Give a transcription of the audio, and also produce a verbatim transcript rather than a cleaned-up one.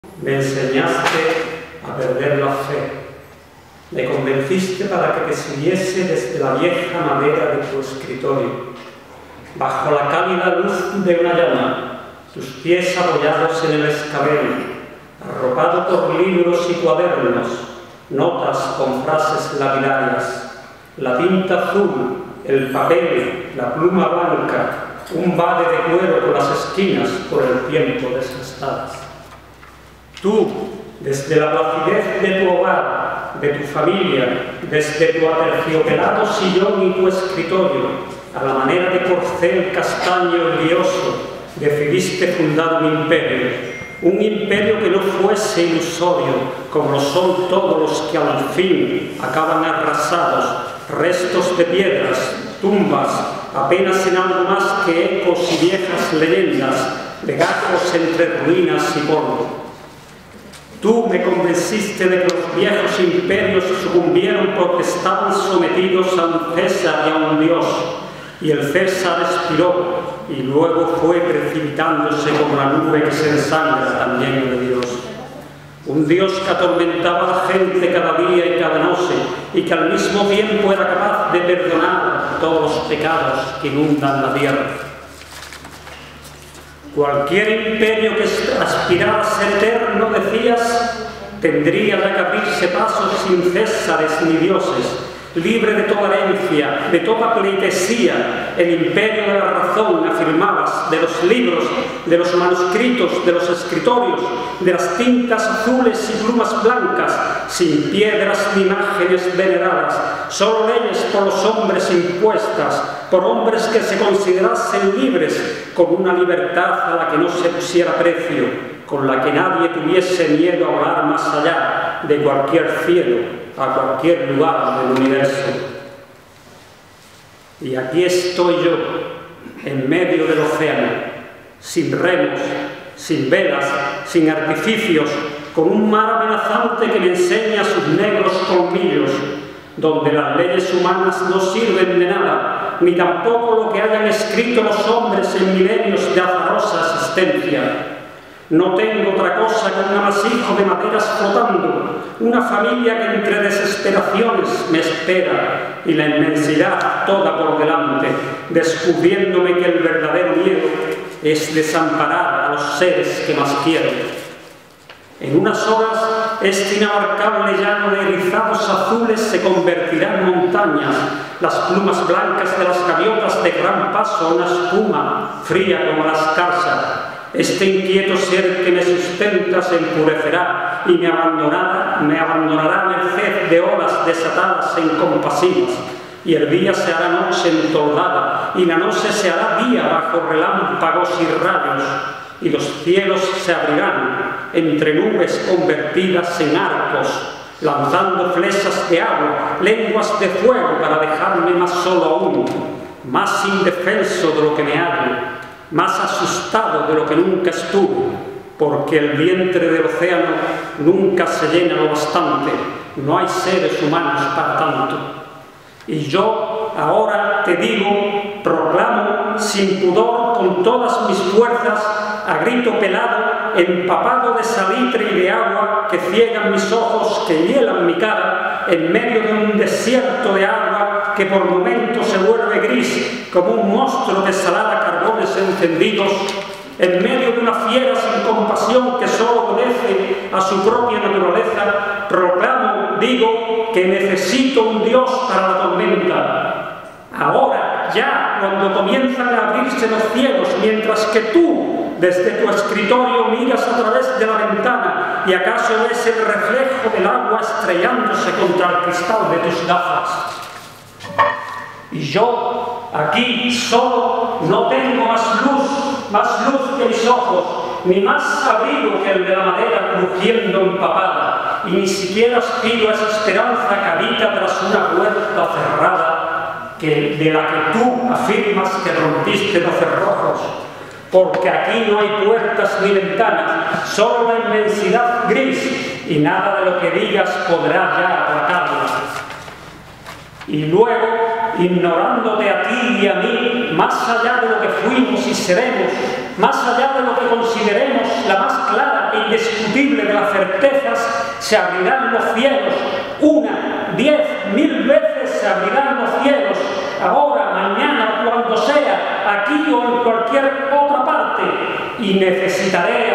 Me enseñaste a perder la fe. Me convenciste para que te siguiese desde la vieja madera de tu escritorio, bajo la cálida luz de una llama, tus pies apoyados en el escabel, arropado por libros y cuadernos, notas con frases lapidarias, la tinta azul, el papel, la pluma blanca, un vade de cuero con las esquinas por el tiempo desgastadas. Tú, desde la placidez de tu hogar, de tu familia, desde tu aterciopelado sillón y tu escritorio, a la manera de corcel castaño lioso, decidiste fundar un imperio, un imperio que no fuese ilusorio, como lo son todos los que al fin acaban arrasados, restos de piedras, tumbas, apenas en algo más que ecos y viejas leyendas, legajos entre ruinas y polvo. Tú me convenciste de que los viejos imperios sucumbieron porque estaban sometidos a un César y a un Dios, y el César expiró y luego fue precipitándose como la nube que se ensangra también de Dios. Un Dios que atormentaba a la gente cada día y cada noche, y que al mismo tiempo era capaz de perdonar todos los pecados que inundan la tierra. Cualquier imperio que aspirara a ser eterno, decías, tendría ya que abrirse pasos sin césares ni dioses, libre de toda herencia, de toda pleitesía, el imperio de la razón, afirmabas, de los libros, de los manuscritos, de los escritorios, de las tintas azules y plumas blancas, sin piedras ni imágenes veneradas, solo leyes por los hombres impuestas, por hombres que se considerasen libres, con una libertad a la que no se pusiera precio, con la que nadie tuviese miedo a volar más allá de cualquier cielo, a cualquier lugar del universo. Y aquí estoy yo, en medio del océano, sin remos, sin velas, sin artificios, con un mar amenazante que me enseña sus negros colmillos, donde las leyes humanas no sirven de nada, ni tampoco lo que hayan escrito los hombres en milenios de azarosa existencia. No tengo otra cosa que un amasijo de maderas flotando, una familia que entre desesperaciones me espera y la inmensidad toda por delante, descubriéndome que el verdadero miedo es desamparar a los seres que más quiero. En unas horas este inabarcable llano de erizados azules se convertirá en montañas, las plumas blancas de las gaviotas de gran paso a una espuma fría como la escarcha. Este inquieto ser que me sustenta se enfurecerá y me abandonará, me abandonará merced de olas desatadas e incompasivas, y el día se hará noche entoldada, y la noche se hará día bajo relámpagos y rayos, y los cielos se abrirán entre nubes convertidas en arcos, lanzando flechas de agua, lenguas de fuego para dejarme más solo aún, más indefenso de lo que me hallo, más asustado de lo que nunca estuve, porque el vientre del océano nunca se llena lo bastante, no hay seres humanos para tanto. Y yo ahora te digo, proclamo sin pudor con todas mis fuerzas, a grito pelado, empapado de salitre y de agua que ciegan mis ojos, que hielan mi cara, en medio de un desierto de agua que por momentos se vuelve gris como un monstruo que salada carbones encendidos, en medio de una fiera sin compasión que solo obedece a su propia naturaleza, proclamo, digo, que necesito un Dios para la tormenta. Ahora, ya, cuando comienzan a abrirse los cielos, mientras que tú, desde tu escritorio, miras a través de la ventana y acaso ves el reflejo del agua estrellándose contra el cristal de tus gafas. Y yo, aquí, solo, no tengo más luz, más luz que mis ojos, ni más abrigo que el de la madera crujiendo empapada, y ni siquiera aspiro a esa esperanza que habita tras una puerta cerrada, que, de la que tú afirmas que rompiste los cerrojos, porque aquí no hay puertas ni ventanas, solo la inmensidad gris, y nada de lo que digas podrá ya aplacarla. Y luego, ignorándote a ti y a mí, más allá de lo que fuimos y seremos, más allá de lo que consideremos la más clara e indiscutible de las certezas, se abrirán los cielos, una, diez, mil veces se abrirán los cielos, ahora, mañana, cuando sea, aquí o en cualquier otra parte, y necesitaré